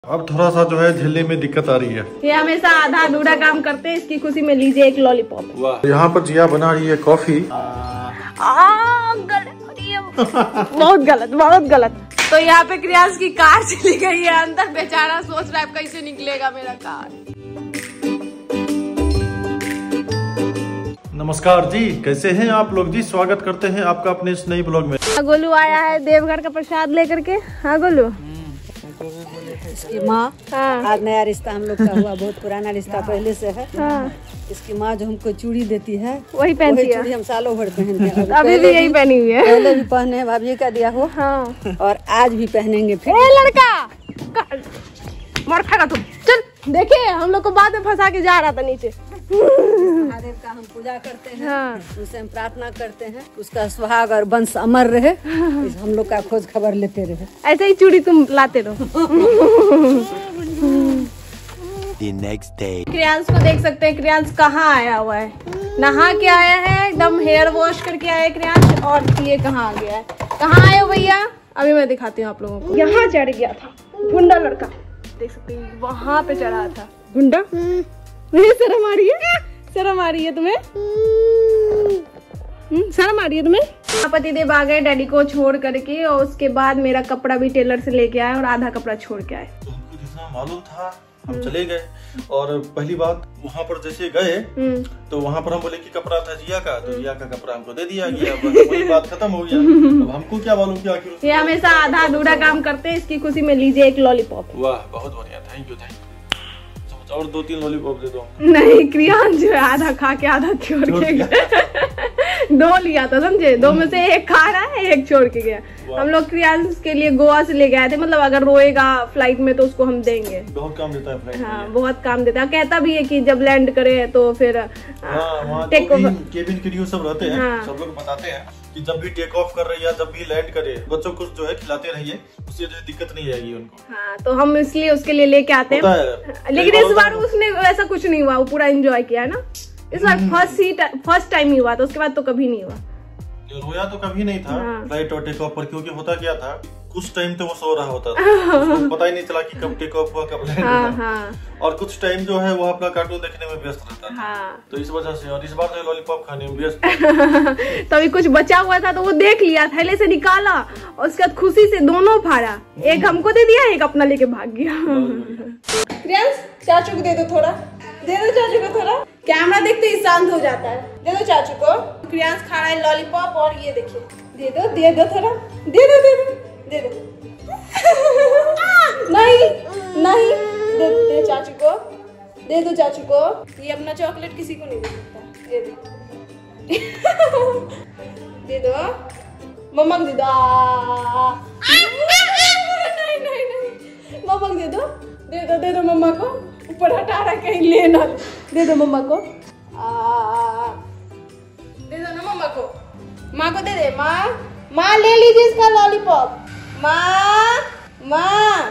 अब थोड़ा सा जो है झेलने में दिक्कत आ रही है। ये हमेशा आधा अधूरा काम करते हैं, इसकी खुशी में लीजिए एक लॉलीपॉप। यहाँ पर जिया बना रही है कॉफी। बहुत गलत, बहुत गलत। तो यहाँ पे क्रियास की कार चली गई है अंदर, बेचारा सोच रहा है कैसे निकलेगा मेरा कार। नमस्कार जी, कैसे हैं आप लोग जी? स्वागत करते हैं आपका अपने इस नई ब्लॉग में। गोलू आया है देवघर का प्रसाद लेकर के। हाँ गोलू, इसकी माँ, आज नया रिश्ता हम लोग का हुआ, बहुत पुराना रिश्ता पहले से है। इसकी माँ जो हमको चूड़ी देती है वही पहनती है। चूड़ी हम सालों भर पहनते हैं। अभी भी यही पहनी हुई है। पहले भी पहने, भाभी का दिया हो। हाँ। और आज भी पहनेंगे फिर। ए लड़का, मार खाएगा तुम। चल देखिए, हम लोग को बाद में फंसा के जा रहा था नीचे। महादेव का हम पूजा करते हैं। हाँ। उनसे हम प्रार्थना करते हैं उसका सुहाग और वंश अमर रहे। हम लोग का खोज खबर लेते रहे। ऐसे ही चूड़ी तुम लाते रहो। The next day. क्रियांश को देख सकते हैं, क्रियांश कहाँ आया हुआ है। नहा के आया है, एकदम हेयर वॉश करके आया है क्रियांश। और ये कहाँ आ गया है, कहाँ आए हो भैया? अभी मैं दिखाती हूँ आप लोगों को। यहाँ चढ़ गया था गुंडा लड़का, देख सकते हैं वहाँ पे चढ़ा था गुंडा। शर्म आ रही है? शर्म आ रही है तुम्हें? शर्म आ रही है तुम्हें? पतिदेव आ गए डैडी को छोड़ करके, और उसके बाद मेरा कपड़ा भी टेलर से लेके आए और आधा कपड़ा छोड़ के आए। तो हमको जितना मालूम था हम चले गए, और पहली बात वहाँ पर जैसे गए तो वहाँ पर हम बोले कि कपड़ा था जिया का, तो जिया का कपड़ा हमको दे दिया गया। वही बात खत्म हो गया। अब हमको क्या मालूम कि आखिर ये हमेशा आधा अधूरा काम करते हैं, इसकी खुशी में लीजिए एक लॉलीपॉप। वाह, बहुत बढ़िया, थैंक यू। और 2-3 लॉलीपॉप दे दो। नहीं, क्रियांश जो है आधा खा के आधा छोड़ के गया। 2 लिया था समझे, 2 में से 1 खा रहा है, 1 छोड़ के गया। हम लोग क्रियांश के लिए गोवा से ले गए थे, मतलब अगर रोएगा फ्लाइट में तो उसको हम देंगे। बहुत काम देता है फ्लाइट। हाँ, बहुत काम देता है। कहता भी है कि जब लैंड करे तो फिर केबिन क्रू सब रहते हैं। हाँ। सब लोग बताते हैं कि जब भी टेक ऑफ कर रही है, जब भी लैंड करे, बच्चों को जो है खिलाते रहिए, उससे जो दिक्कत नहीं आएगी उनको। हाँ, तो हम इसलिए उसके लिए लेके आते हैं। लेकिन इस बार उसने वैसा कुछ नहीं हुआ, वो पूरा एंजॉय किया है ना। इस बार फर्स्ट टाइम ही हुआ था, उसके बाद तो कभी नहीं हुआ। रोया तो कभी नहीं था। हाँ। फ्लाइट और टेक ऑफ पर, क्योंकि होता क्या था, कुछ टाइम तो वो सो रहा होता था। पता ही नहीं चला कि कब टेक ऑफ हुआ, कब लैंड हुआ। हाँ। और कुछ टाइम जो है वो अपना कार्टून देखने में व्यस्त रहता था। हाँ। तो इस वजह से, और इस बार जो लॉलीपॉप खाने में व्यस्त। तभी कुछ बचा हुआ था तो वो देख लिया, थैले से निकाला और उसके बाद खुशी से दोनों फाड़ा। एक हमको दे दिया, एक अपना लेके भाग गया। क्रियांश, चाचू को दे दो थोड़ा, दे दो चाचू को थोड़ा। कैमरा देखते ही शांत हो जाता है। दे दो चाचू को। क्रियांश खा रहा है लॉलीपॉप, और ये देखिए, दे दो थोड़ा, दे दो। नहीं नहीं, दे चाचू को, दे दो चाचू को। ये अपना चॉकलेट किसी को नहीं दे सकता, दे दो। दे दो मम्मा को, दे दो। नहीं, मम्मा को दे दो मम्मा को। ऊपर हटा रहा, कहीं ले ना। दे दो मम्मा को, दे दो ना मम्मा को। माँ को दे दे। माँ ले लीजिए इसका लॉलीपॉप। माँ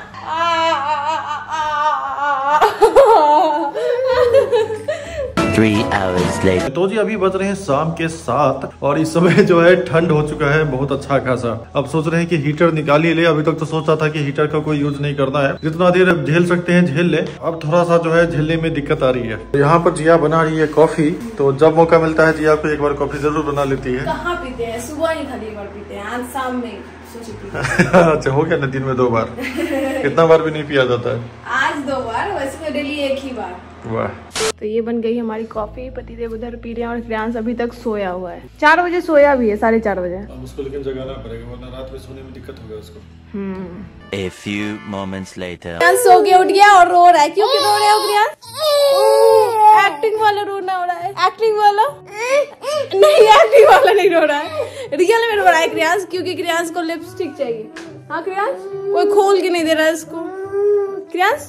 3 hours later. तो जी अभी बज रहे हैं शाम के 7, और इस समय जो है ठंड हो चुका है बहुत अच्छा खासा। अब सोच रहे हैं कि हीटर निकाल ही ले। अभी तक तो सोचा था कि हीटर का कोई यूज नहीं करना है, जितना देर झेल सकते हैं झेल ले। अब थोड़ा सा जो है झेलने में दिक्कत आ रही है। यहाँ पर जिया बना रही है कॉफी, तो जब मौका मिलता है जिया को एक बार कॉफी जरूर बना लेती है। कहाँ पीते हैं, सुबह ही खाली एक बार पीते हैं, आज शाम में अच्छा, हो गया ना, दिन में 2 बार। कितना बार भी नहीं पिया जाता है। आज 2 बार, वैसे डेली 1 ही बार। वाह। तो ये बन गई हमारी कॉफी। पतिदेव उधर पी रहे हैं और क्रियांश अभी तक सोया हुआ है। 4 बजे सोया भी है, 4:30 बजे। अब उसको लेकिन जगाना पड़ेगा, वरना रात में सोने में दिक्कत होगा उसको। A few moments later. Kriyansh सो के उठ गया और रो रहा है। क्यों रो रहे हो क्रियांश? एक्टिंग वाला रोना हो रहा है। एक्टिंग वाला नहीं, एक्टिंग वाला नहीं रो रहा है, रियल में रो रहा है क्रियांश, क्योंकि क्रियांश को लिपस्टिक चाहिए। हाँ क्रियांश, कोई खोल के नहीं दे रहा है इसको। क्रियांश,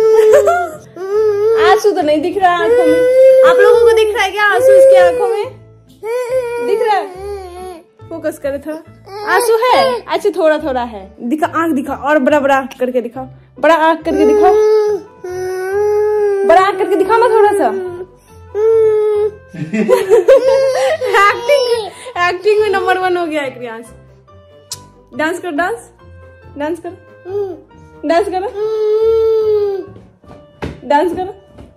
आंसू तो नहीं दिख रहा है आंखों में। आप लोगों को दिख रहा है क्या आंसू इसकी आंखों में? दिख रहा है? फोकस करे थोड़ा, आंसू है? अच्छा, थोड़ा है। दिखा, आंख दिखा, और बड़ा करके दिखा, बड़ा आंख करके दिखाओ, बड़ा आंख करके दिखाओ ना थोड़ा सा। एक्टिंग में नंबर 1 हो गया है क्रियांश। डांस कर, डांस कर। डांस करो, डांस करो।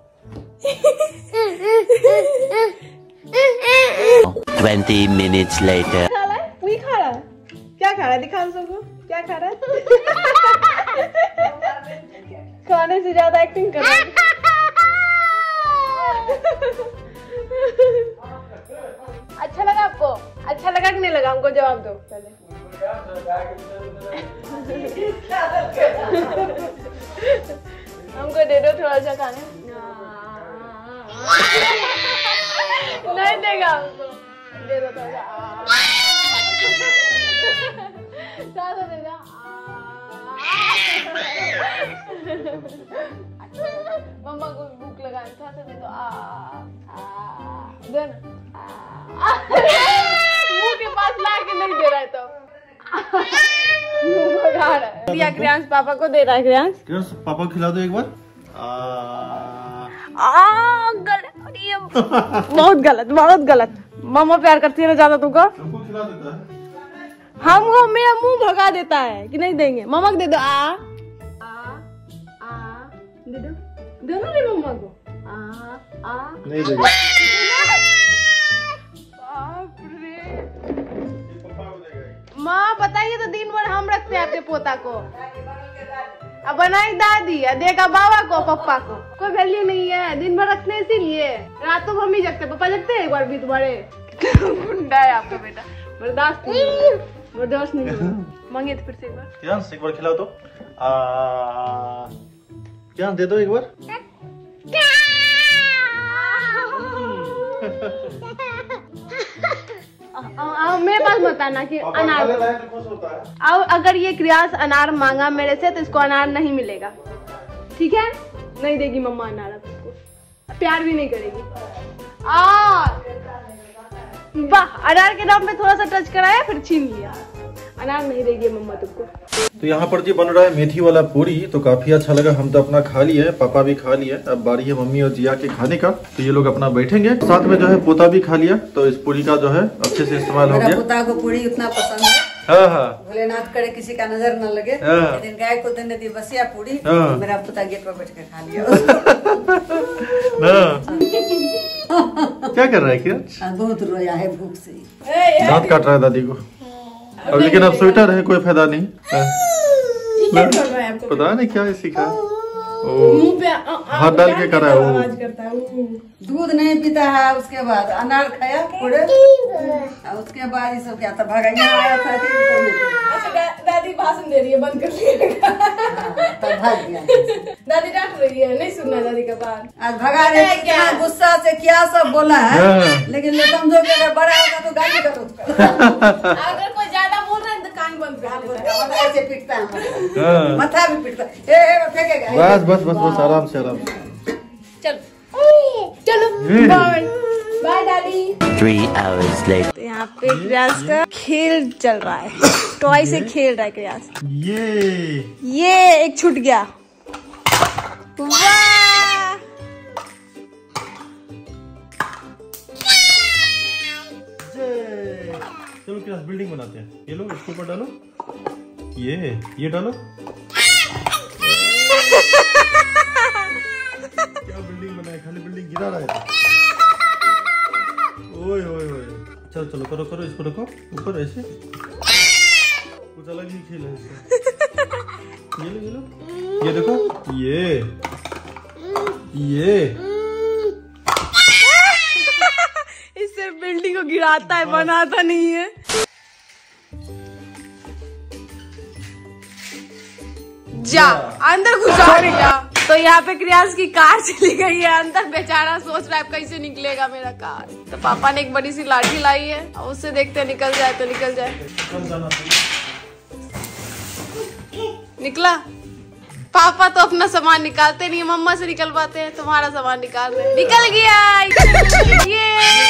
20 minutes later. खा रहा है, वही खा रहा है। क्या खा रहा है, दिखा सबको क्या खा रहा है। खाने से ज्यादा एक्टिंग कर रहा है। अच्छा लगा आपको? अच्छा लगा कि नहीं लगा? हमको जवाब दो पहले। हमको दे दो थोड़ा सा खाने। नहीं देगा हमको, दे दो थोड़ा सा दे दो। मम्मा को भूख लगा, थोड़ा सा दे दो। दे ना। मुंह के पास ला के नहीं दे रहा है तो भगा रहा है। दिया क्रियांश पापा को दे रहा है। क्रियांश पापा को खिला दो एक बार। गलत, बहुत गलत, बहुत गलत। मम्मा प्यार करती है ना ज्यादा तुमको। हमको खिला देता है। हमको मेरा मुंह भगा देता है कि नहीं देंगे। मम्मा को दे दो। दे दो, दोनों दे मम्मा को। नहीं देगा। बाप रे। माँ बताइए तो दिन भर हम रखते हैं आपके पोता को। अब बनाई दादी, देगा बाबा को, पप्पा को। कोई वैल्यू नहीं है, दिन भर रखते हैं इसीलिए। रातों हम ही जगते, पापा जगते हैं एक बार भी तुम्हारे। गुंडा है आपका बेटा, बर्दाश्त नहीं, बर्दाश्त नहीं। मांगे तो फिर से एक बार। क्या एक बार खिलाओ तो। क्या दे दो एक बार। मेरे पास मत आना कि अनार। अब अगर ये क्रियांश अनार मांगा मेरे से तो इसको अनार नहीं मिलेगा, ठीक है? नहीं देगी मम्मा अनार अब इसको, प्यार भी नहीं करेगी। वाह, अनार के नाम पे थोड़ा सा टच कराया फिर छीन लिया। अनार नहीं देगी मम्मा तुमको। तो यहाँ पर जी बन रहा है मेथी वाला पूरी। तो काफी अच्छा लगा, हम तो अपना खा लिए, पापा भी खा लिए। अब बारी है मम्मी और जिया के खाने का। तो ये लोग अपना बैठेंगे, साथ में जो है पोता भी खा लिया। तो इस पूरी का जो है अच्छे से इस्तेमाल हो गया। पोता को पूरी उतना पसंद है। हाँ हाँ, भोलेनाथ करे किसी का नजर न लगे। हाँ। लेकिन गाय को देने दी बसिया पूरी, हाँ। मेरा पोता गेट पर बैठ के खा लिया। क्या कर रहा है क्या? बहुत रोया है भूख से। दांत काट रहा है दादी को अब। लेकिन अब स्वेटर है, कोई फायदा नहीं। पता नहीं क्या सीखा, हाथ डाल के करा है वो। दूध नहीं पीता है, उसके बाद अनार खाया थोड़े, उसके बाद ये सब क्या था, भागा यहाँ आया था। दादी भाषण दे रही है, बंद कर लिया। तब भाग गया। दादी डांट रही है, नहीं सुनना दादी का बात। आज भगा रहे थे, क्या गुस्सा से क्या सब बोला है। लेकिन समझो कि अगर बड़ा होगा तो गाली करो। अगर कोई ज्यादा बोल रहा है तो कान बंद कर देता है। ऐसे पीटता है, माथा भी पीटता है, फेंकेगा। बस बस बस बस, आराम से आराम से। चलो चलो, बाय बाय दादी। 3 hours later. तो यहाँ पे क्रियांश का खेल चल रहा है, टॉय से खेल रहा है क्रियांश। ये एक छूट गया। वाह, चलो क्लास बिल्डिंग बनाते हैं। ये लो, इसके ऊपर डालो, ये डालो। क्या बिल्डिंग बनाए, खाली बिल्डिंग गिरा रहा है। ओए ओए ओए, चलो चलो करो करो, इसको रखो ऊपर ऐसे। कुछ अलग ही खेल है इसका। ये लो, ये देखो, ये इससे बिल्डिंग को गिराता है, बनाता नहीं है। जा अंदर घुसा जा। तो यहाँ पे क्रियांश की कार चली गई है अंदर, बेचारा सोच रहा है कैसे निकलेगा मेरा कार। तो पापा ने एक बड़ी सी लाठी लाई है, और उससे देखते हैं निकल जाए तो निकल जाए। निकला। पापा तो अपना सामान निकालते नहीं, मम्मा से निकलवाते हैं। तुम्हारा सामान निकाल रहे, निकल गया। ये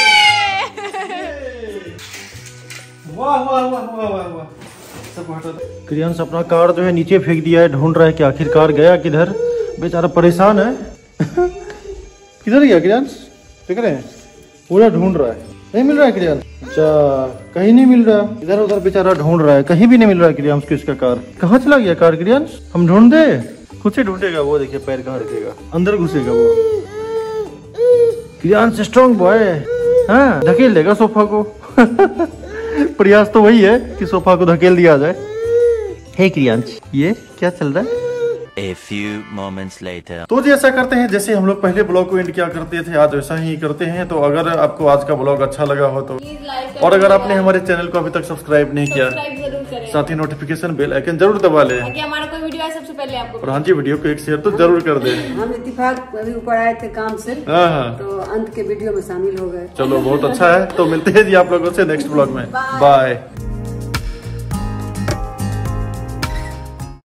वाह वाह वाह वाह वाह वाह। क्रियांश अपना कार जो है नीचे फेंक दिया है, ढूंढ रहा है कि आखिरकार गया किधर। बेचारा परेशान है। किधर गया क्रियांश, देख रहे हैं, पूरा ढूंढ रहा है। नहीं मिल रहा है क्रियांश? अच्छा, कहीं नहीं मिल रहा, इधर उधर बेचारा ढूंढ रहा है, कहीं भी नहीं मिल रहा है क्रियांश को इसका कार। कहाँ चला गया कार क्रियांश? हम ढूंढ दे? खुद से ढूंढेगा वो, देखिए पैर कहाँ रखेगा, अंदर घुसेगा वो। क्रियांश स्ट्रॉन्ग बॉय है, हाँ धकेल देगा सोफा को। प्रयास तो वही है कि सोफा को धकेल दिया जाए। हे क्रियांश, ये क्या चल रहा है? A few moments later. तो जी ऐसा करते हैं जैसे हम लोग पहले ब्लॉग को एंड किया करते थे, आज वैसा ही करते हैं। तो अगर आपको आज का ब्लॉग अच्छा लगा हो तो, और अगर आपने हमारे चैनल को अभी तक सब्सक्राइब नहीं किया, साथ ही नोटिफिकेशन बेल आइकन जरूर दबा ले, हमारा कोई वीडियो आए सबसे पहले आपको। और हाँ जी, वीडियो को एक शेयर तो जरूर कर दे। हम इत्तेफाक अभी ऊपर आए थे काम से, हाँ, तो अंत के वीडियो में शामिल हो गए। चलो बहुत अच्छा है। तो मिलते हैं जी आप लोगों से नेक्स्ट ब्लॉग में। बाय।